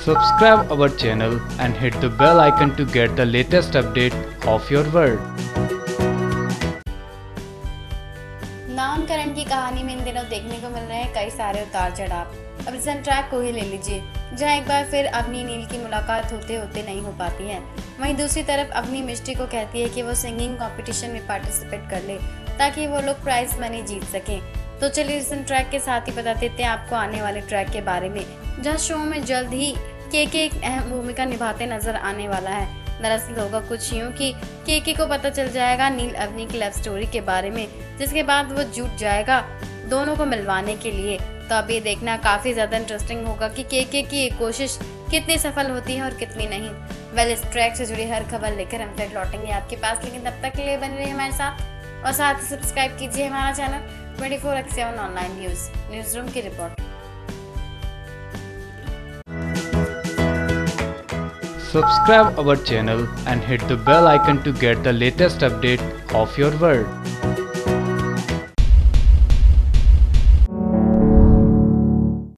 Subscribe our channel and hit the bell icon to get the latest update of your world. नामकरण की कहानी में इन दिनों देखने को मिल रहे हैं कई सारे उतार चढ़ाव। अब रिसेंट ट्रैक को ही ले लीजिए, जहां एक बार फिर अवनी नील की मुलाकात होते होते नहीं हो पाती है। वहीं दूसरी तरफ अवनी मिष्टी को कहती है कि वो सिंगिंग कंपटीशन में पार्टिसिपेट कर ले ताकि वो लोग प्राइज मनी जीत सकें। तो चलिए रिसेंट ट्रैक के साथ ही बता देते हैं आपको आने वाले ट्रैक के बारे में, जहाँ शो में जल्द ही के एक अहम भूमिका निभाते नजर आने वाला है। दरअसल होगा कुछ यूँ कि के को पता चल जाएगा नील अवनी की लव स्टोरी के बारे में, जिसके बाद वो जुट जाएगा दोनों को मिलवाने के लिए। तो अब ये देखना काफी ज्यादा इंटरेस्टिंग होगा कि के की ये कोशिश कितनी सफल होती है और कितनी नहीं। वेल, इस ट्रैक से जुड़ी हर खबर लेकर हम फिर लौटेंगे आपके पास, लेकिन तब तक के लिए बने रहिए हमारे साथ और साथ ही सब्सक्राइब कीजिए हमारा channel 24x7 online news room की report. Subscribe our channel and hit the bell icon to get the latest update of your world.